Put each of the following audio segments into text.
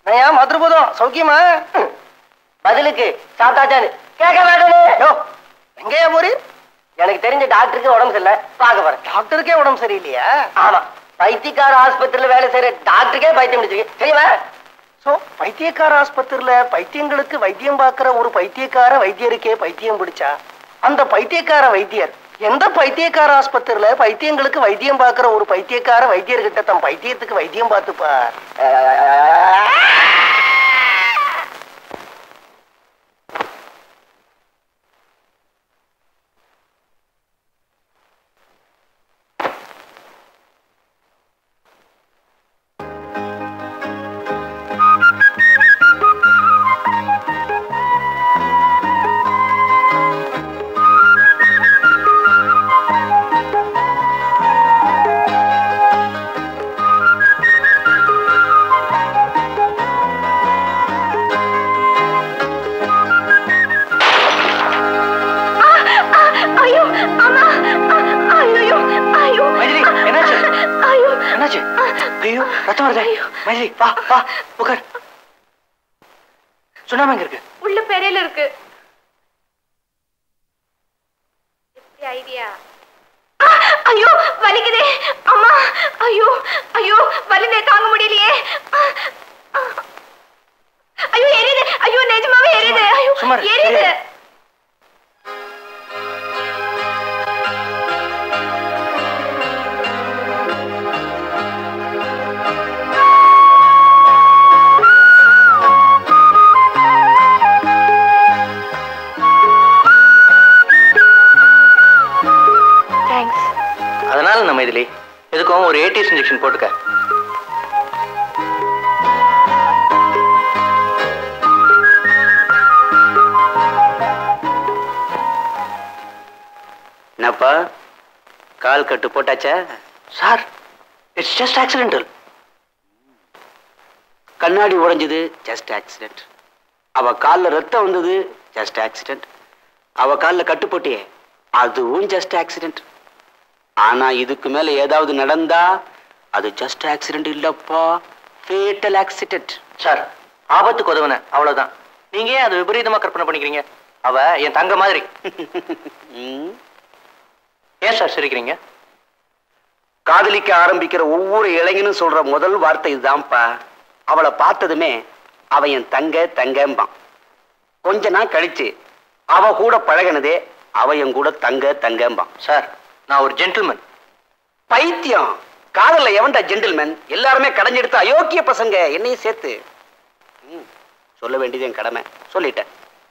நான் மதுரபூதம் சௌக்கியமா? பதிலுக்கு சாப்பிட்டாச்சான்னு கேட்க வேண்டாம். எங்கேயா போறீர்? எனக்கு தெரிஞ்ச டாக்டருக்கு உடம்பு சரியில்லை, பார்க்க போறேன். டாக்டருக்கே உடம்பு சரியில்லையா? ஆமா, பைத்தியக்கார ஆஸ்பத்திரியில வேலை செய்யற டாக்டருக்கே பைத்தியம் முடிச்சிருக்கு தெரியுமா? சோ பைத்தியக்கார ஆஸ்பத்திரியில பைத்தியங்களுக்கு வைத்தியம் பார்க்கிற ஒரு பைத்தியக்கார வைத்தியருக்கே பைத்தியம் பிடிச்சா அந்த பைத்தியக்கார வைத்தியர் எந்த பைத்தியக்கார ஆஸ்பத்திரியில பைத்தியங்களுக்கு வைத்தியம் பார்க்கிற ஒரு பைத்தியக்கார வைத்தியர்கிட்ட தன் பைத்தியத்துக்கு வைத்தியம் பார்த்துப்பார். ஐயோ ரத்தம் வருதே. மைதிலி வா வா உட்கார். சுண்ணாம்பு எங்க இருக்கு? உள்ள பெரையில இருக்கு. எப்படி ஐடியா? ஐயோ வலிக்குதே அம்மா. ஐயோ ஐயோ வலினே தாங்க முடியலையே. ஐயோ எரியுது. ஐயோ நிஜமாவே எரியுது. ஐயோ எரியுது. அதனால நம்ம இதுல எதுக்கும் ஒரு ஏடிஎஸ் இன்ஜெக்ஷன் போட்டுக்க. என்னப்பா கால் கட்டு போட்டாச்சா? Sir it's just accidental. கண்ணாடி உடைஞ்சது ஜஸ்ட் ஆக்சிடென்ட். அவ காலில் ரத்தம் வந்தது ஜஸ்ட் ஆக்சிடென்ட். அவ காலில் கட்டு போட்டியே அதுவும் ஜஸ்ட் ஆக்சிடென்ட். ஆனா இதுக்கு மேல ஏதாவது நடந்தா அது ஜஸ்ட் ஆக்சிடென்ட் இல்லப்பா, ஃபேட்டல் ஆக்சிடென்ட். சார் ஆபத்துக்கு உதவுன அவ்வளவுதான். நீங்க ஏன் அதை விபரீதமா கற்பனை பண்ணிக்கிறீங்க? அவ என் தங்க மாதிரி. ஏன் சார் சிரிக்கிறீங்க? காதலிக்க ஆரம்பிக்கிற ஒவ்வொரு இளைஞனும் சொல்ற முதல் வார்த்தை இதுதான்ப்பா. அவளை பார்த்ததுமே அவ என் தங்க தங்கம்பான். கொஞ்ச நாள் கழிச்சு அவ கூட பழகினதே அவ என் கூட தங்க தங்கம்பான். சார் நான் ஒரு ஜென்டில்மேன். பைத்தியம், காதல்ல எவன்டா ஜென்டில்மேன்? எல்லாருமே கடைஞ்செடுத்த அயோக்கிய பசங்க, என்னையும் சேர்த்து. சொல்ல வேண்டியது என் கடமை, சொல்லிட்டேன்.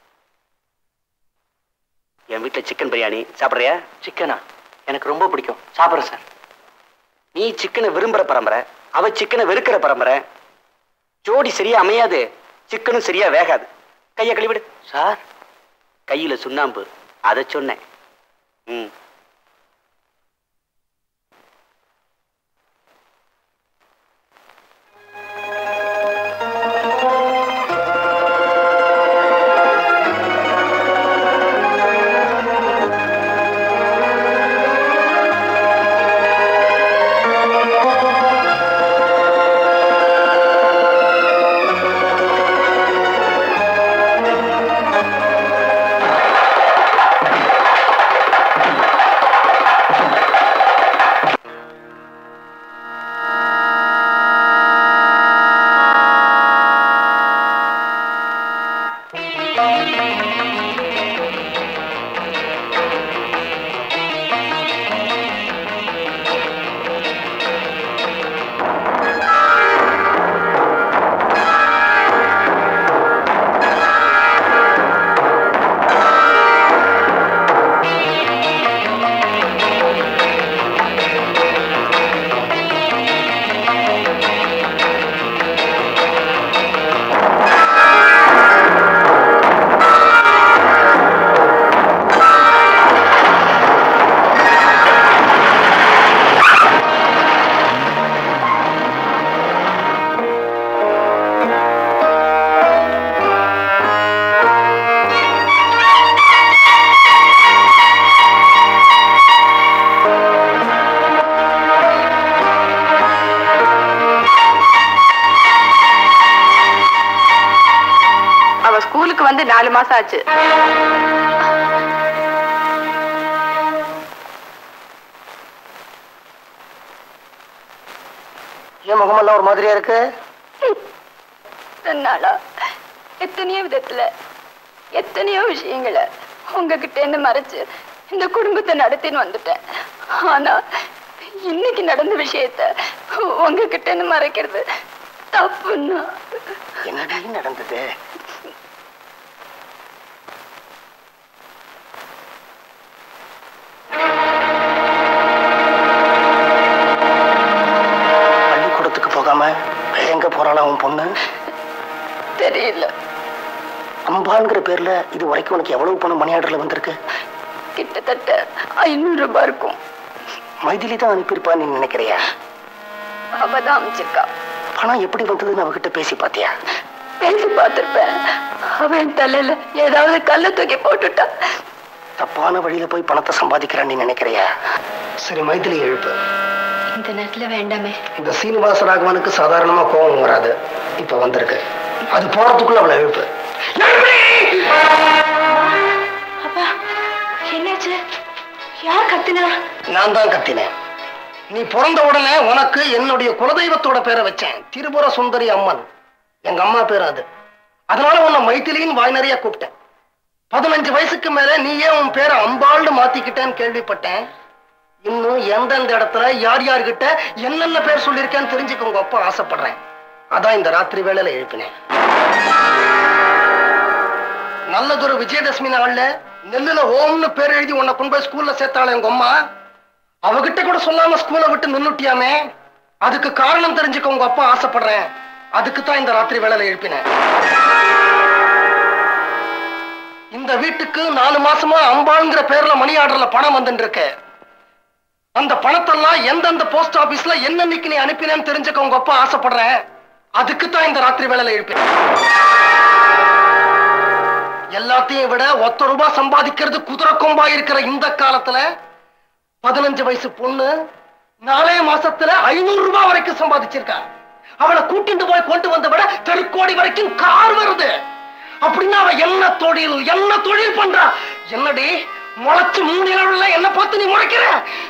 என் வீட்டுல சிக்கன் பிரியாணி சாப்பிட்றியா? சிக்கனா? எனக்கு ரொம்ப பிடிக்கும், சாப்பிட்றேன் சார். நீ சிக்கனை விரும்புற பரம்பரை, அவ சிக்கனை வெறுக்கிற பரம்பரை. ஜோடி சரியா அமையாது, சிக்கனும் சரியா வேகாது. கையை கழுவிடு. சார் கையில சுண்ணாம்பு, அதை சொன்னேன். ஸ்கூலுக்கு வந்து 4 மாசம் ஆச்சு. ஏன் முகமெல்லாம் ஒரு மாதிரியா இருக்கு? நாளா எத்தனையோ விதத்துல எத்தனையோ விஷயங்களை உங்ககிட்ட இருந்து மறைச்சு இந்த குடும்பத்தை நடத்தின்னு வந்துட்டேன். ஆனா இன்னைக்கு நடந்த விஷயத்த உங்ககிட்ட இருந்து மறைக்கிறது தப்புன்னா. என்னடி நடந்தது? பள்ளிக்கூடத்துக்கு போகாம எங்க போறாளா உன் பொண்ணு? தெரியல. அம்பாளுங்கிற பேர்ல இது வரைக்கும் உனக்கு எவ்வளவு பணம் மணி ஆர்டர்ல வந்திருக்கு? கிட்டத்தட்ட 500 ரூபாய் இருக்கும். மைதிலி தான் அனுப்பியிருப்பா நீ நினைக்கிறியா? அவதான் அமைச்சிருக்கா. பணம் எப்படி வந்ததுன்னு அவகிட்ட பேசி பாத்தியா? பேசி பார்த்திருப்பேன். அவன் தலையில ஏதாவது கல்ல தூக்கி போட்டுட்டா. தப்பான வழியில போய் பணத்தை சம்பாதிக்கிறான்னு நீ நினைக்கிறியா? சரி, மைதிலி எழுப்பு. இந்த நேரத்துல வேண்டாமே. இந்த சீனிவாச ராகவனுக்கு சாதாரணமா கோபம் வராது, இப்ப வந்திருக்கு. அது போறதுக்குள்ள அவளை எழுப்பு. அப்பா என்னாச்சு? யார் கத்தினா? நான் தான் கத்தினேன். நீ பிறந்த உடனே உனக்கு என்னுடைய குலதெய்வத்தோட பேரை வச்சேன், திரிபுர சுந்தரி அம்மன். எங்க அம்மா பேர் அது. அதனால உன்னை மைத்திலின்னு வாய் நிறைய கூப்பிட்டேன். 15 வயசுக்கு மேல நீயே உன் பேரை அம்பாள்னு மாத்திக்கிட்டேன்னு கேள்விப்பட்டேன். இன்னும் எந்தெந்த இடத்துல யார் யார்கிட்ட என்னென்ன பேர் சொல்லியிருக்கேன்னு தெரிஞ்சுக்க உங்க அப்பா ஆசைப்படுறேன். அதான் இந்த ராத்திரி வேளையில எழுப்பினேன். நல்லதொரு விஜயதசமி நாள்ல நெல்லுல ஓம்னு பேர் எழுதி உன்னை கொண்டு போய் ஸ்கூல்ல சேர்த்தாளே உங்க அம்மா, அவகிட்ட கூட சொல்லாம ஸ்கூலை விட்டு நின்னுட்டியாமே. அதுக்கு காரணம் தெரிஞ்சுக்க உங்க அப்பா ஆசைப்படுறேன். அதுக்கு தான் இந்த ராத்திரி வேளையில எழுப்பினேன். இந்த வீட்டுக்கு 4 மாசமா அம்பாளுங்கிற பேர்ல மணி ஆர்டர்ல பணம் வந்துட்டு இருக்கு. அந்த பணத்தெல்லாம் எந்தெந்த போஸ்ட் ஆபீஸ்ல என்னன்னைக்கு நீ அனுப்பினேன்னு தெரிஞ்சுக்க உங்க அப்பா ஆசைப்படுறேன். அதுக்கு தான் இந்த ராத்திரி வேளையில எழுப்பினேன். எல்லாத்தையும் விட 1 ரூபாய் சம்பாதிக்கிறது குதிரை கொம்பா இருக்கிற இந்த காலத்துல 15 வயசு பொண்ணு 4 மாசத்துல 500 ரூபாய் வரைக்கும் சம்பாதிச்சிருக்கா. அவளை கூட்டிட்டு போய் கொண்டு வந்த விட தெருக்கோடி வரைக்கும் கார் வருது. அப்படின்னா அவ என்ன தொழில் பண்றா? என்னடி முளைச்சு 3 நாள்ல என்ன பார்த்து நீ முளைக்கிற?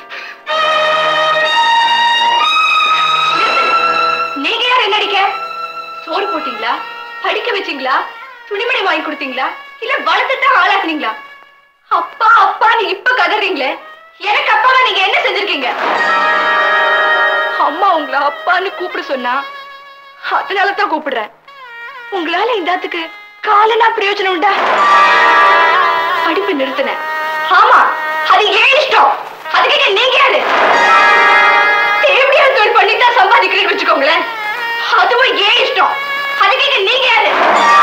நீங்க யார் என்ன அடிக்க? சோறு போட்டீங்களா? படிக்க வச்சீங்களா? துணிமணி வாங்கி கொடுத்தீங்களா? இல்ல வளர்த்துதான் ஆளாக்குனீங்களா? அப்பா அப்பா நீ இப்ப கதறீங்களே, எனக்கு அப்பாவா நீங்க என்ன செஞ்சிருக்கீங்க? அம்மா உங்களை அப்பான்னு கூப்பிட சொன்னா அதனாலதான் கூப்பிடுறேன். உங்களால இந்தாத்துக்கு காலனா பிரயோஜனம் உண்டா? படிப்பு நிறுத்தின. ஆமா, அது ஏன் இஷ்டம். அதுக்கு நீங்க யாரு? எப்படியா தொழில் பண்ணித்தான் சம்பாதிக்கிறீங்க வச்சுக்கோங்களேன். அதுவும் ஏன் இஷ்டம். அதுக்கு நீங்க யாரு?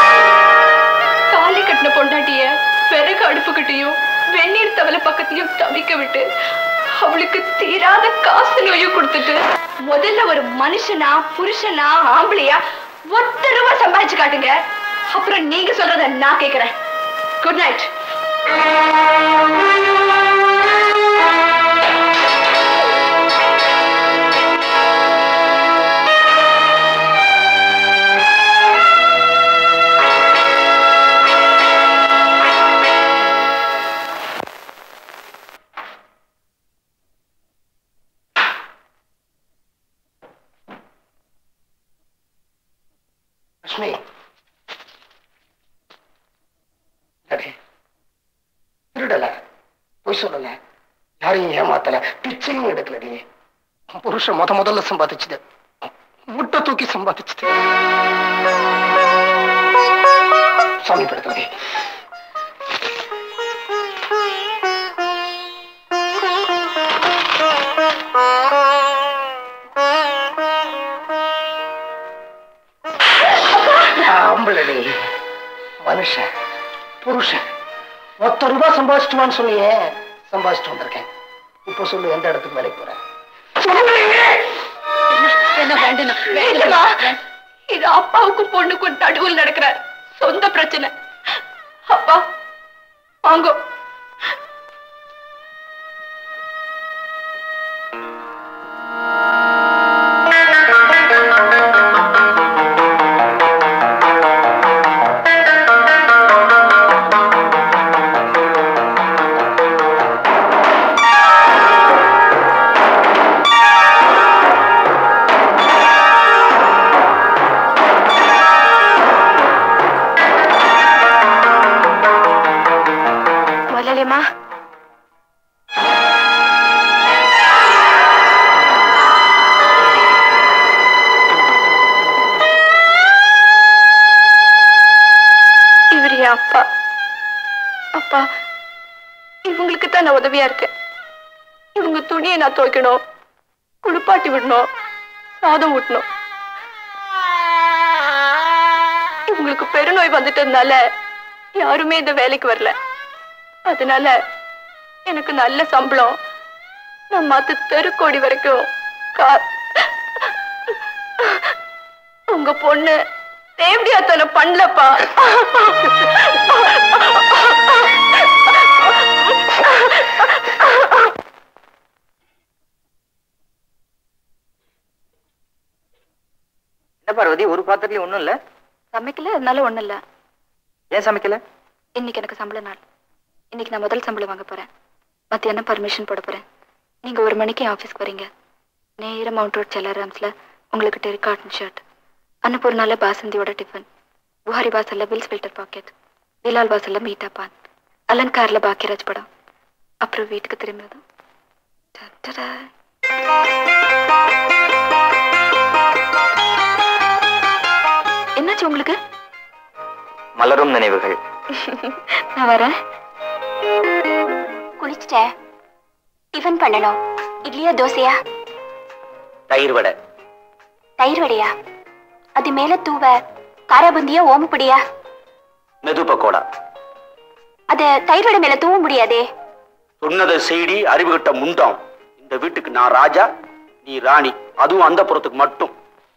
தாலி கட்டின பொண்டாட்டிய விறகு அடுப்புக்கிட்டையும் வெந்நீர் தவளை பக்கத்தையும் தவிக்க விட்டு அவளுக்கு தீராத காசு நோயும் கொடுத்துட்டு முதல்ல ஒரு மனுஷனா புருஷனா ஆம்பளையா 1 ரூபாய் சம்பாதிச்சு காட்டுங்க. அப்புறம் நீங்க சொல்றத நான் கேக்குறேன். Good night. லட்சுமி, திருடல, பொய் சொல்லல, யாரையும் ஏமாத்தல, பிச்சையும் எடுக்கலடி. புருஷன் முதல்ல சம்பாதிச்சது முட்டை தூக்கி சம்பாதிச்சது. சாமி படுத்தடி. ஆம்பளடி, மனுஷன் புருஷன் 1 ரூபாய் சம்பாதிச்சுட்டுவான்னு சொன்னியே, சம்பாதிச்சுட்டு வந்திருக்கேன். இப்ப சொல்லு, எந்த இடத்துக்கு வேலைக்கு போறேன்? என்ன வேண்டாம். இது அப்பாவுக்கும் பொண்ணுக்கும் நடுவில் நடக்கிற சொந்த பிரச்சனை. அப்பா வாங்க. போலாமா? இவர் என் அப்பா. அப்பா, இவங்களுக்கு தான் நான் உதவியா இருக்கேன். இவங்க துணியை நான் துவைக்கணும், குளிப்பாட்டி விடணும், சாதம் ஊட்டணும். இவங்களுக்கு பெருநோய் வந்துட்டதுனால யாருமே இந்த வேலைக்கு வரல. அதனால எனக்கு நல்ல சம்பளம், நான் மத்த தெருக்கோடி வரைக்கும் உங்க பொண்ணு தேவடியாத்தனை பண்ணலப்பா. என்ன பார்வதி, ஒரு பாத்திரத்துலயும் ஒண்ணும் இல்ல? சமைக்கல, அதனால ஒண்ணும் இல்ல. ஏன் சமைக்கல? இன்னைக்கு எனக்கு சம்பள நாள். இன்னைக்கு நான் முதல் சம்பளம் வாங்க போறேன். மத்தியானம் பர்மிஷன் போட போறேன். நீங்க 1 மணிக்கு ஆபீஸ்க்கு வரீங்க. நேர மவுண்ட் ரோட் செல்லாராம்ஸ்ல உங்களுக்கு டெரி காட்டன் ஷர்ட், அன்னபூர்ணால பாசந்தியோட டிஃபன், புகாரி வாசல்ல பில்ஸ் ஃபில்டர் பாக்கெட், விலால் வாசல்ல மீட்டா பான், அலங்கார்ல பாக்கியராஜ் படம். அப்புறம் வீட்டுக்கு திரும்பினதும் என்னாச்சு உங்களுக்கு? மலரும் நினைவுகள். நான் வரேன். குளிச்சுட்டேன். டிஃபன் பண்ணணும். இட்லியா தோசையா? தயிர் வடை. தயிர் வடையா? அது மேல தூவ காராபுந்தியா ஓமப்படியா? மெது பக்கோடா. அது தயிர் வடை மேல தூவ முடியாதே. சொன்னதை செய்டி அறிவுகிட்ட முண்டாம். இந்த வீட்டுக்கு நான் ராஜா, நீ ராணி, அதுவும் அந்த புறத்துக்கு மட்டும்.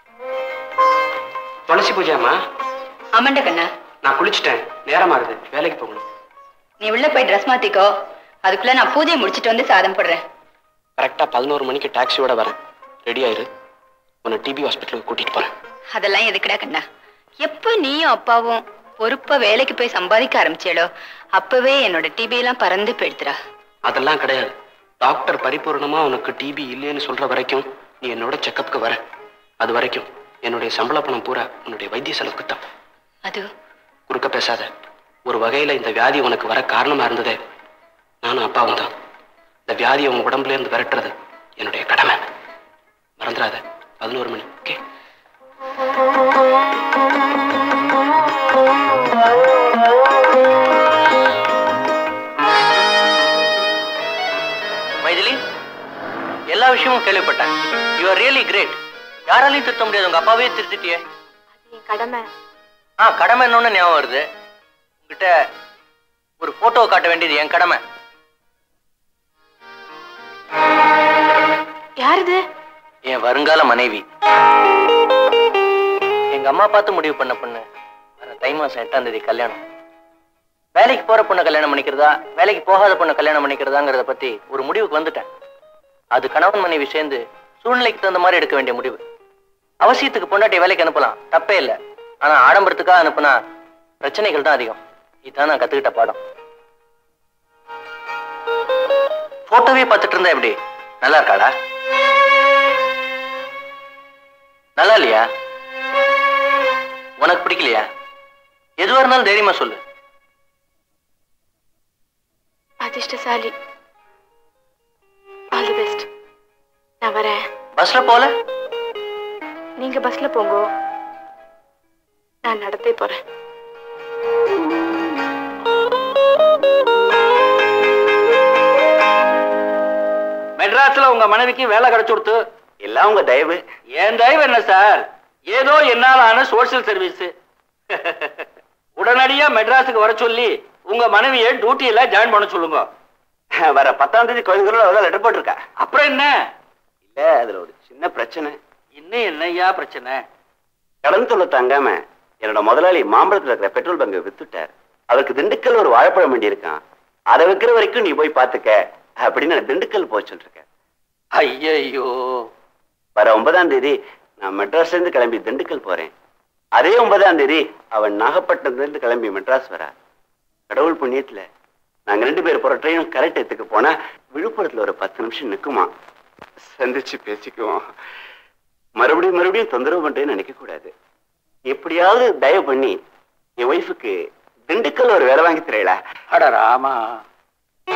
துளசி பூஜைமா? ஆமாண்ட கண்ணா. நான் குளிச்சுட்டேன், நேரமா இருக்கு, வேலைக்கு போகணும். நீ உள்ள போய் ட்ரெஸ் மாத்திக்கோ. அதுக்குள்ள நான் பூஜையை முடிச்சிட்டு வந்து சாதம் போடுறேன். கரெக்டா 11 மணிக்கு டாக்ஸியோட வரேன். ரெடி ஆயிரு. உன்னை டிபி ஹாஸ்பிட்டலுக்கு கூட்டிட்டு போறேன். அதெல்லாம் எதுக்குடா கண்ணா? எப்ப நீயும் அப்பாவும் பொறுப்பா வேலைக்கு போய் சம்பாதிக்க ஆரம்பிச்சேளோ அப்பவே என்னோட டிபி எல்லாம் பறந்து போயிடுத்துறா. அதெல்லாம் கிடையாது. டாக்டர் பரிபூர்ணமா உனக்கு டிபி இல்லைன்னு சொல்ற வரைக்கும் நீ என்னோட செக்கப்புக்கு வர. அது வரைக்கும் என்னுடைய சம்பள பணம் பூரா உன்னுடைய வைத்திய செலவுக்கு தான். அது குறுக்க பேசாத. ஒரு வகையில இந்த வியாதி உனக்கு வர காரணமா இருந்ததே நானும் அப்பாவும் தான். இந்த வியாதியை உன் உடம்புல இருந்து விரட்டுறது என்னுடைய கடமை. மறந்துடாத. 11 மணி. ஓகே? மைதிலி, எல்லா விஷயமும் கேள்விப்பட்டேன். You are really great. யாராலையும் திருத்த முடியாது, உங்க அப்பாவே திருத்திட்டியே. என் கடமை. கடமை என்னன்னு ஞாபகம் வருது. உங்ககிட்ட ஒரு போட்டோ காட்ட வேண்டியது என் கடமை. யாருது? என் வருங்கால மனைவி. எங்க அம்மா பார்த்து முடிவு பண்ண பொண்ணு. வர தை மாசம் 8ஆம் தேதி கல்யாணம். வேலைக்கு போற பொண்ணை கல்யாணம் பண்ணிக்கிறதா, வேலைக்கு போகாத பொண்ணை கல்யாணம் பண்ணிக்கிறதாங்கிறத பத்தி ஒரு முடிவுக்கு வந்துட்டேன். அது கணவன் மனைவி சேர்ந்து சூழ்நிலைக்கு தகுந்த மாதிரி எடுக்க வேண்டிய முடிவு. அவசியத்துக்கு பொண்டாட்டி வேலைக்கு அனுப்பலாம், தப்பே இல்லை. ஆனா ஆடம்பரத்துக்காக அனுப்புனா பிரச்சனைகள் தான் அதிகம். இதுதான் நான் கத்துக்கிட்ட பாடம். போட்டோவே பார்த்துட்டு இருந்தா எப்படி? நல்லா இருக்காடா? நல்லா இல்லையா? உனக்கு பிடிக்கலையா? எதுவா இருந்தாலும் தைரியமா சொல்லு. அதிர்ஷ்டசாலி. All the best. நான் வரேன். பஸ்ல போல? நீங்க பஸ்ல போங்க, நான் நடந்தே போறேன். மெட்ராஸ்ல உங்க மனைவிக்கு வேலை கிடைச்சு கொடுத்து எல்லாம் உங்க தயவு. என் தயவு என்ன சார்? ஏதோ என்னாலான சோசியல் சர்வீஸ். உடனடியா மெட்ராஸுக்கு வர சொல்லி உங்க மனைவியை டியூட்டியில ஜாயின் பண்ண சொல்லுங்க. வர 10ஆம் தேதி கோயில்களோட லெட்டர் போட்டிருக்கா. அப்புறம் என்ன? இல்ல, அதுல ஒரு சின்ன பிரச்சனை. இன்னும் என்னையா பிரச்சனை? கடன் தொல்லை தாங்காம என்னோட முதலாளி மாம்பழத்துல இருக்கிற பெட்ரோல் பங்க் வித்துட்டார். அவருக்கு திண்டுக்கல் ஒரு வாழைப்பழம் வேண்டி இருக்கான். அதை வைக்கிற வரைக்கும் நீ போய் பாத்துக்க அப்படின்னு நான் திண்டுக்கல் போக சொல்லிருக்கேன். ஐயோ, வர 9ஆம் தேதி நான் மெட்ராஸ்ல இருந்து கிளம்பி திண்டுக்கல் போறேன். அதே 9ஆம் தேதி அவன் நாகப்பட்டினத்துல இருந்து கிளம்பி மெட்ராஸ் வரா. கடவுள் புண்ணியத்துல நாங்க 2 பேர் போற ட்ரெயினும் கரெக்ட் இடத்துக்கு போனா விழுப்புரத்துல ஒரு 10 நிமிஷம் நிக்குமா. சந்திச்சு பேசிக்குவோம். மறுபடியும் தொந்தரவு பண்றேன்னு நினைக்க கூடாது. எப்படியாவது தயவு பண்ணி என் ஒய்ஃபுக்கு திண்டுக்கல் ஒரு வேலை வாங்கி தரீங்களா? அட ராமா,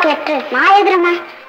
லெட்டர் நான் எழுதுறேம்மா.